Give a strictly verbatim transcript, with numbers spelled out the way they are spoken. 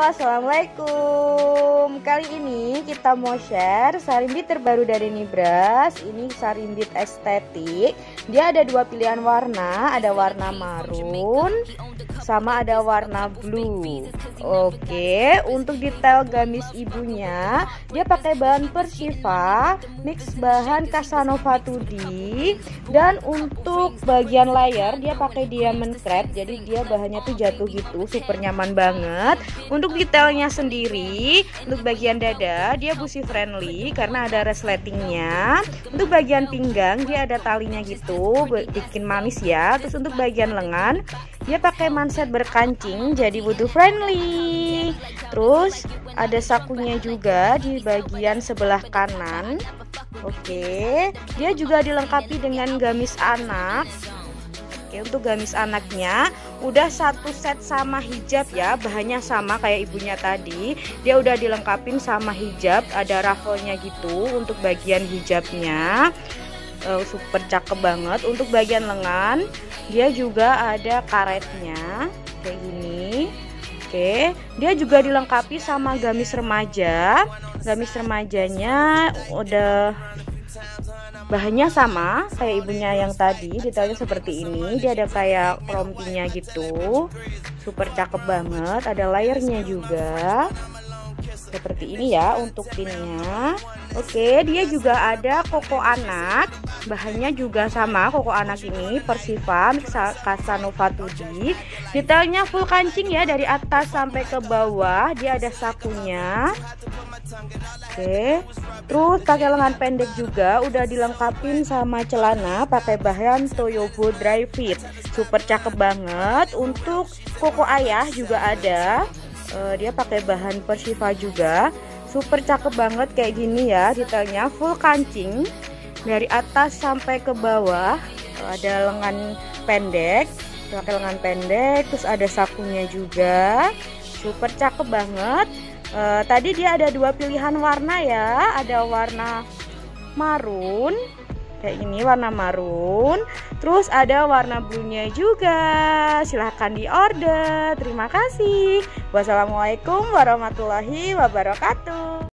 Assalamualaikum. Kali ini kita mau share sarimbit terbaru dari Nibras. Ini sarimbit estetik. Dia ada dua pilihan warna, ada warna marun sama ada warna blue. Oke, untuk detail gamis ibunya, dia pakai bahan Persiva, mix bahan Casanova dua D, dan untuk bagian layar dia pakai diamond crepe. Jadi dia bahannya tuh jatuh gitu, super nyaman banget. Untuk detailnya sendiri, untuk bagian dada dia busi friendly karena ada resletingnya. Untuk bagian pinggang dia ada talinya gitu, bikin manis ya. Terus untuk bagian lengan dia pakai manset berkancing, jadi butuh friendly. Terus ada sakunya juga di bagian sebelah kanan. Oke, dia juga dilengkapi dengan gamis anak. Oke, untuk gamis anaknya udah satu set sama hijab ya, bahannya sama kayak ibunya tadi. Dia udah dilengkapin sama hijab, ada raffle-nya gitu untuk bagian hijabnya. Uh, super cakep banget. Untuk bagian lengan dia juga ada karetnya kayak gini. Oke, dia juga dilengkapi sama gamis remaja. Gamis remajanya udah bahannya sama kayak ibunya yang tadi, detailnya seperti ini. Dia ada kayak rompinya gitu, super cakep banget. Ada layernya juga seperti ini ya untuk pinnya. Oke, dia juga ada koko anak, bahannya juga sama. Koko anak ini Persiva mix Casanova dua D. Detailnya full kancing ya, dari atas sampai ke bawah. Dia ada sakunya. Oke, terus pakai lengan pendek juga, udah dilengkapin sama celana pakai bahan Toyobo Dry Fit, super cakep banget. Untuk koko ayah juga ada. Uh, dia pakai bahan Persiva juga, super cakep banget kayak gini ya. Detailnya full kancing dari atas sampai ke bawah. Uh, ada lengan pendek, pakai lengan pendek, terus ada sakunya juga, super cakep banget. Uh, tadi dia ada dua pilihan warna ya, ada warna marun kayak ini, warna marun, terus ada warna blue-nya juga. Silahkan di order. Terima kasih. Wassalamualaikum warahmatullahi wabarakatuh.